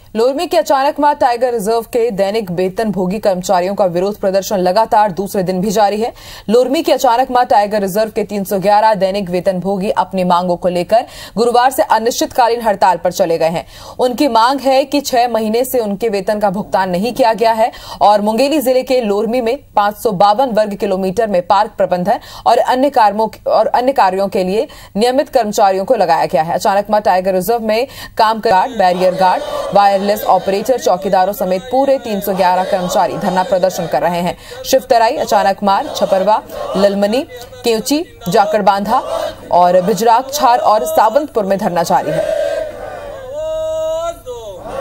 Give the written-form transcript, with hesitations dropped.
लोरमी के Achanakmar tiger reserve के दैनिक वेतन भोगी कर्मचारियों का विरोध प्रदर्शन लगातार दूसरे दिन भी जारी है। लोरमी के अचानकमार टाइगर रिजर्व के 311 दैनिक वेतन भोगी अपनी मांगों को लेकर गुरुवार से अनिश्चितकालीन हड़ताल पर चले गए हैं। उनकी मांग है कि 6 महीने से उनके वेतन का भुगतान नहीं किया गया है और मुंगेली जिले के लोरमी में 552 वर्ग किलोमीटर में पार्क प्रबंधन और अन्य कार्यों के लिए नियमित कर्मचारियों को लगाया गया है। अचानकमार टाइगर रिजर्व में काम guard, barrier guard, wireless operator, चौकीदारों समेत पूरे 311 कर्मचारी धरना प्रदर्शन कर रहे हैं। शिवतराई, अचानकमार, छपरवा, ललमनी, केवची, जाकड़बांधा और बिजराग, छार और सावंतपुर में धरना जारी है।